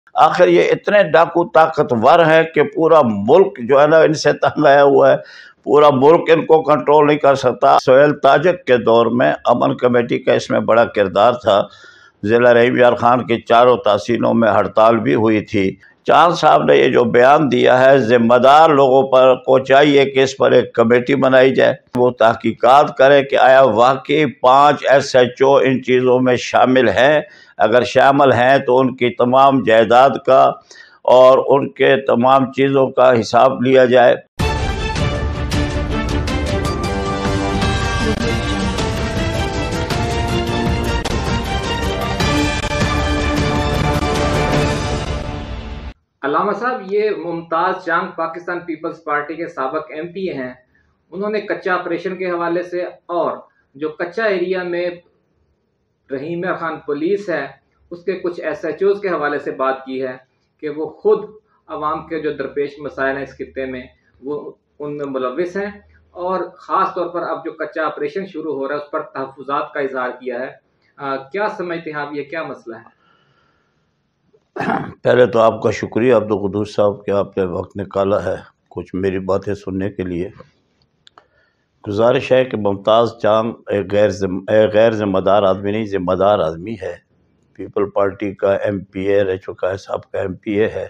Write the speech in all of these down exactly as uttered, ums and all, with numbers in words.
آخر یہ اتنے ڈاکو طاقتور ہیں کہ پورا ملک جو ہے نا ان سے تنگ آیا ہوا ہے، پورا ملک ان کو کنٹرول نہیں کر سکتا۔ سہیل تاجک کے دور میں امن کمیٹی کا اس میں بڑا کردار تھا، ضلع رحیم یار خان کی چاروں تحصیلوں میں ہڑتال بھی ہوئی تھی۔ چاند صاحب نے یہ جو بیان دیا ہے، ذمہ دار لوگوں پر کو چاہیے کہ اس پر ایک کمیٹی بنائی جائے، وہ تحقیقات کرے کہ آیا واقعی پانچ ایس ایچ او ان چیزوں میں شامل ہیں، اگر شامل ہیں تو ان کی تمام جائیداد کا اور ان کے تمام چیزوں کا حساب لیا جائے۔ علامہ صاحب، یہ ممتاز چانگ پاکستان پیپلز پارٹی کے سابق ایم پی ہیں، انہوں نے کچا آپریشن کے حوالے سے اور جو کچا ایریا میں رحیم یار خان پولیس ہے اس کے کچھ ایس ایچ اوز کے حوالے سے بات کی ہے کہ وہ خود عوام کے جو درپیش مسائل ہیں اس خطے میں وہ ان میں ملوث ہیں، اور خاص طور پر اب جو کچا آپریشن شروع ہو رہا ہے اس پر تحفظات کا اظہار کیا ہے۔ آ, کیا سمجھتے ہیں آپ، یہ کیا مسئلہ ہے؟ پہلے تو آپ کا شکریہ عبدالقدوس صاحب کہ آپ نے وقت نکالا ہے کچھ میری باتیں سننے کے لیے۔ گزارش ہے کہ ممتاز چانگ ایک غیر ذمہ غیر ذمہ دار آدمی نہیں، ذمہ دار آدمی ہے، پیپل پارٹی کا ایم پی اے رہ چکا ہے، صاحب کا ایم پی اے ہے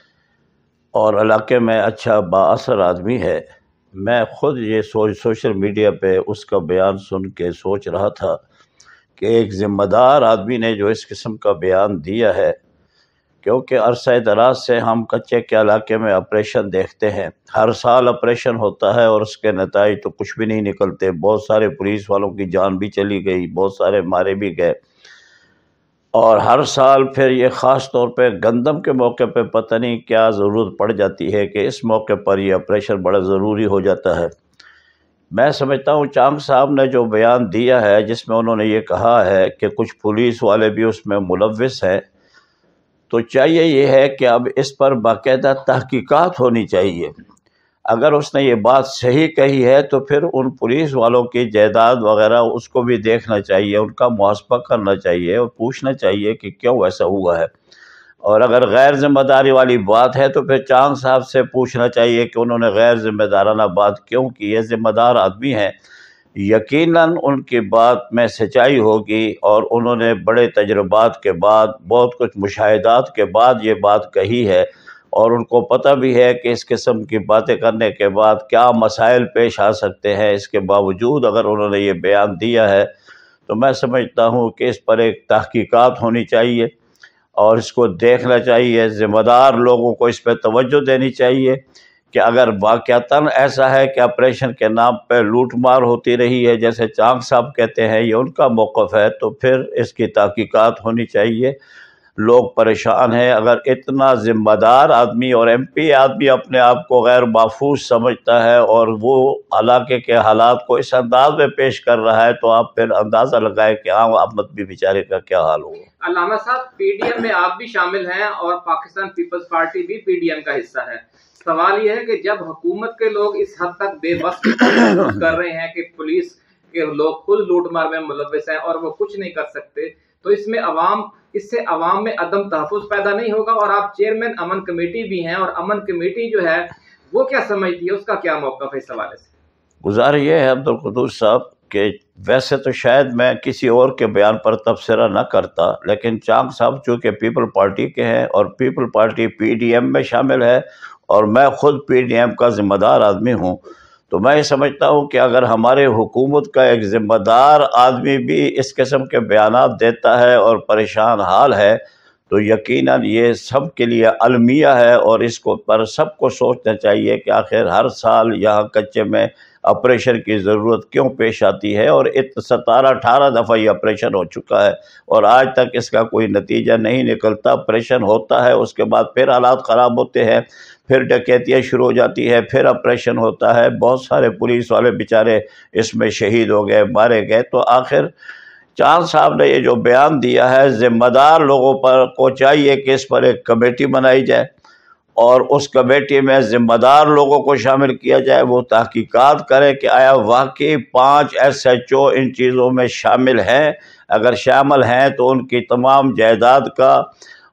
اور علاقے میں اچھا بااثر آدمی ہے۔ میں خود یہ سوچ سوشل میڈیا پہ اس کا بیان سن کے سوچ رہا تھا کہ ایک ذمہ دار آدمی نے جو اس قسم کا بیان دیا ہے، کیونکہ عرصہ دراز سے ہم کچے کے علاقے میں آپریشن دیکھتے ہیں، ہر سال آپریشن ہوتا ہے اور اس کے نتائج تو کچھ بھی نہیں نکلتے، بہت سارے پولیس والوں کی جان بھی چلی گئی، بہت سارے مارے بھی گئے، اور ہر سال پھر یہ خاص طور پہ گندم کے موقع پہ پتہ نہیں کیا ضرورت پڑ جاتی ہے کہ اس موقع پر یہ آپریشن بڑا ضروری ہو جاتا ہے۔ میں سمجھتا ہوں چانگ صاحب نے جو بیان دیا ہے جس میں انہوں نے یہ کہا ہے کہ کچھ پولیس والے بھی اس میں ملوث ہیں، تو چاہیے یہ ہے کہ اب اس پر باقاعدہ تحقیقات ہونی چاہیے۔ اگر اس نے یہ بات صحیح کہی ہے تو پھر ان پولیس والوں کی جائیداد وغیرہ اس کو بھی دیکھنا چاہیے، ان کا محاسبہ کرنا چاہیے اور پوچھنا چاہیے کہ کیوں ایسا ہوا ہے، اور اگر غیر ذمہ داری والی بات ہے تو پھر چانگ صاحب سے پوچھنا چاہیے کہ انہوں نے غیر ذمہ دارانہ بات کیوں کی ہے۔ ذمہ دار آدمی ہیں، یقیناً ان کی بات میں سچائی ہوگی اور انہوں نے بڑے تجربات کے بعد، بہت کچھ مشاہدات کے بعد یہ بات کہی ہے، اور ان کو پتہ بھی ہے کہ اس قسم کی باتیں کرنے کے بعد کیا مسائل پیش آ سکتے ہیں۔ اس کے باوجود اگر انہوں نے یہ بیان دیا ہے تو میں سمجھتا ہوں کہ اس پر ایک تحقیقات ہونی چاہیے اور اس کو دیکھنا چاہیے، ذمہ دار لوگوں کو اس پہ توجہ دینی چاہیے کہ اگر واقعتاً ایسا ہے کہ آپریشن کے نام پہ لوٹ مار ہوتی رہی ہے جیسے چانگ صاحب کہتے ہیں، یہ ان کا موقف ہے، تو پھر اس کی تحقیقات ہونی چاہیے۔ لوگ پریشان ہیں۔ اگر اتنا ذمہ دار آدمی اور ایم پی آدمی اپنے آپ کو غیر محفوظ سمجھتا ہے اور وہ علاقے کے حالات کو اس انداز میں پیش کر رہا ہے تو آپ پھر اندازہ لگائیں کہ عام احمد بھی بیچارے کا کیا حال ہوگا۔ علامہ صاحب، پی ڈی ایم میں آپ بھی شامل ہیں اور پاکستان پیپلز پارٹی بھی پی ڈی ایم کا حصہ ہے۔ سوال یہ ہے کہ جب حکومت کے لوگ اس حد تک بے بس کر رہے ہیں کہ پولیس کے لوگ خود لوٹ مار میں ملوث ہیں اور وہ کچھ نہیں کر سکتے، تو اس میں عوام اس سے عوام میں عدم تحفظ پیدا نہیں ہوگا؟ اور آپ چیئرمین امن کمیٹی بھی ہیں، اور امن کمیٹی جو ہے وہ کیا سمجھتی ہے، اس کا کیا موقف ہے اس حوالے سے؟ گزارش یہ ہے عبدالقدوس صاحب کہ ویسے تو شاید میں کسی اور کے بیان پر تبصرہ نہ کرتا، لیکن چانگ صاحب چونکہ پیپل پارٹی کے ہیں اور people party P D M میں شامل ہے اور میں خود پی ڈی ایم کا ذمہ دار آدمی ہوں، تو میں یہ سمجھتا ہوں کہ اگر ہمارے حکومت کا ایک ذمہ دار آدمی بھی اس قسم کے بیانات دیتا ہے اور پریشان حال ہے تو یقیناً یہ سب کے لیے المیہ ہے، اور اس کو پر سب کو سوچنا چاہیے کہ آخر ہر سال یہاں کچے میں آپریشن کی ضرورت کیوں پیش آتی ہے، اور ستارہ اٹھارہ دفعہ یہ آپریشن ہو چکا ہے اور آج تک اس کا کوئی نتیجہ نہیں نکلتا۔ آپریشن ہوتا ہے، اس کے بعد پھر حالات خراب ہوتے ہیں، پھر ڈکیتیاں شروع ہو جاتی ہے، پھر آپریشن ہوتا ہے، بہت سارے پولیس والے بیچارے اس میں شہید ہو گئے، مارے گئے۔ تو آخر چاند صاحب نے یہ جو بیان دیا ہے، ذمہ دار لوگوں پر کو چاہیے کہ اس پر ایک کمیٹی بنائی جائے اور اس کمیٹی میں ذمہ دار لوگوں کو شامل کیا جائے، وہ تحقیقات کرے کہ آیا واقعی پانچ ایس ایچ او ان چیزوں میں شامل ہیں، اگر شامل ہیں تو ان کی تمام جائیداد کا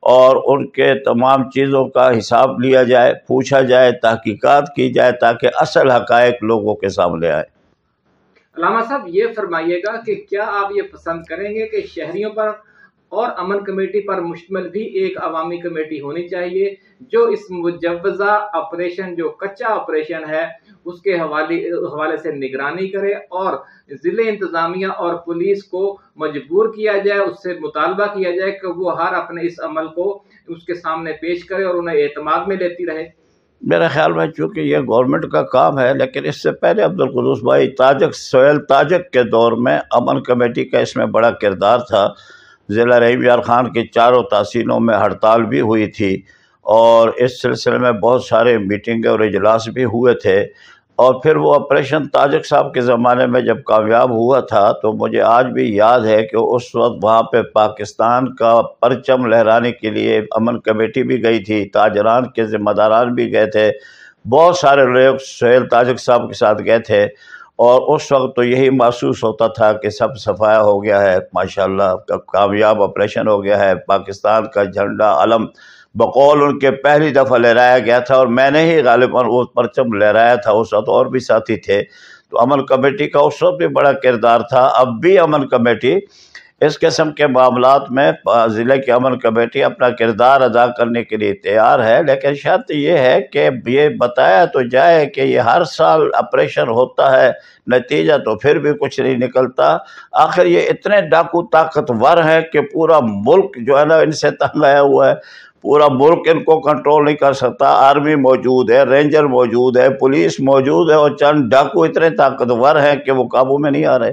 اور ان کے تمام چیزوں کا حساب لیا جائے، پوچھا جائے، تحقیقات کی جائے تاکہ اصل حقائق لوگوں کے سامنے آئے۔ علامہ صاحب یہ فرمائیے گا کہ کیا آپ یہ پسند کریں گے کہ شہریوں پر اور امن کمیٹی پر مشتمل بھی ایک عوامی کمیٹی ہونی چاہیے جو اس مجوزہ آپریشن جو کچا آپریشن ہے اس کے حوالے حوالے سے نگرانی کرے اور ضلع انتظامیہ اور پولیس کو مجبور کیا جائے، اس سے مطالبہ کیا جائے کہ وہ ہر اپنے اس عمل کو اس کے سامنے پیش کرے اور انہیں اعتماد میں لیتی رہے؟ میرے خیال میں چونکہ یہ گورنمنٹ کا کام ہے، لیکن اس سے پہلے عبدالقدوس بھائی تاجک سہیل تاجک کے دور میں امن کمیٹی کا اس میں بڑا کردار تھا۔ ضلع رحیم یار خان کی چاروں تحصیلوں میں ہڑتال بھی ہوئی تھی اور اس سلسلے میں بہت سارے میٹنگیں اور اجلاس بھی ہوئے تھے، اور پھر وہ آپریشن تاجک صاحب کے زمانے میں جب کامیاب ہوا تھا تو مجھے آج بھی یاد ہے کہ اس وقت وہاں پہ پاکستان کا پرچم لہرانے کے لیے امن کمیٹی بھی گئی تھی، تاجران کے ذمہ داران بھی گئے تھے، بہت سارے لوگ سہیل تاجک صاحب کے ساتھ گئے تھے، اور اس وقت تو یہی محسوس ہوتا تھا کہ سب صفایا ہو گیا ہے، ماشاءاللہ کامیاب آپریشن ہو گیا ہے، پاکستان کا جھنڈا علم بقول ان کے پہلی دفعہ لہرایا گیا تھا، اور میں نے ہی غالباً وہ پرچم لہرایا تھا، اس وقت اور بھی ساتھی تھے۔ تو امن کمیٹی کا اس وقت بھی بڑا کردار تھا۔ اب بھی امن کمیٹی اس قسم کے معاملات میں ضلع کی امن کمیٹی اپنا کردار ادا کرنے کے لیے تیار ہے، لیکن شرط یہ ہے کہ یہ بتایا تو جائے کہ یہ ہر سال آپریشن ہوتا ہے، نتیجہ تو پھر بھی کچھ نہیں نکلتا۔ آخر یہ اتنے ڈاکو طاقتور ہیں کہ پورا ملک جو ہے نا ان سے تنگ آیا ہوا ہے، پورا ملک ان کو کنٹرول نہیں کر سکتا۔ آرمی موجود ہے، رینجر موجود ہے، پولیس موجود ہے، اور چند ڈاکو اتنے طاقتور ہیں کہ وہ قابو میں نہیں آ رہے۔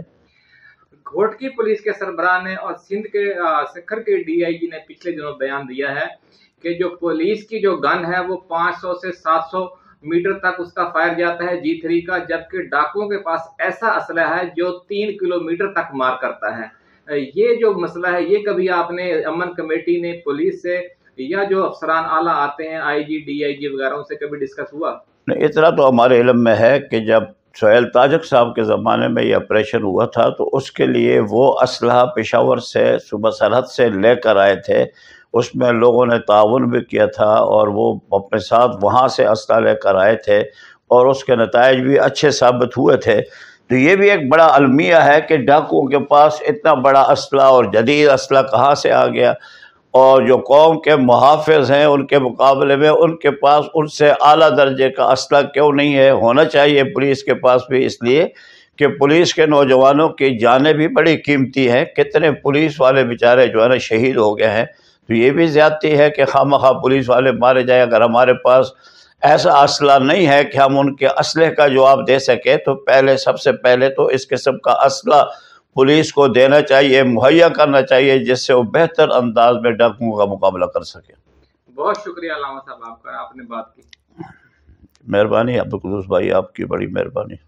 گھوٹکی پولیس کے سربراہ نے اور سندھ کے سکھر کے ڈی آئی جی نے پچھلے دنوں بیان دیا ہے کہ جو پولیس کی جو گن ہے وہ پانچ سو سے سات سو میٹر تک اس کا فائر جاتا ہے جی تھری کا، جبکہ ڈاکوؤں کے پاس ایسا اسلحہ ہے جو تین کلو میٹر تک مار کرتا ہے۔ یہ جو مسئلہ ہے یہ کبھی آپ نے امن کمیٹی نے پولیس سے یا جو افسران اعلیٰ آتے ہیں آئی جی ڈی آئی جی وغیرہ ان سے کبھی ڈسکس ہوا؟ نہیں، اتنا تو ہمارے علم میں ہے کہ جب سہیل تاجک صاحب کے زمانے میں یہ آپریشن ہوا تھا تو اس کے لیے وہ اسلحہ پشاور سے صوبہ سرحد سے لے کر آئے تھے، اس میں لوگوں نے تعاون بھی کیا تھا اور وہ اپنے ساتھ وہاں سے اسلحہ لے کر آئے تھے اور اس کے نتائج بھی اچھے ثابت ہوئے تھے۔ تو یہ بھی ایک بڑا المیہ ہے کہ ڈاکوؤں کے پاس اتنا بڑا اسلحہ اور جدید اسلحہ کہاں سے آ گیا، اور جو قوم کے محافظ ہیں ان کے مقابلے میں ان کے پاس ان سے اعلیٰ درجے کا اسلحہ کیوں نہیں ہے؟ ہونا چاہیے پولیس کے پاس بھی، اس لیے کہ پولیس کے نوجوانوں کی جانیں بھی بڑی قیمتی ہیں۔ کتنے پولیس والے بیچارے جو ہے نا شہید ہو گئے ہیں، تو یہ بھی زیادتی ہے کہ خواہ مخواہ پولیس والے مارے جائیں۔ اگر ہمارے پاس ایسا اسلحہ نہیں ہے کہ ہم ان کے اسلحے کا جواب دے سکیں تو پہلے سب سے پہلے تو اس قسم کا اسلحہ پولیس کو دینا چاہیے، مہیا کرنا چاہیے، جس سے وہ بہتر انداز میں ڈاکوؤں کا مقابلہ کر سکے۔ بہت شکریہ علامہ صاحب آپ کا، آپ نے بات کی۔ مہربانی عبدالقدوس بھائی، آپ کی بڑی مہربانی۔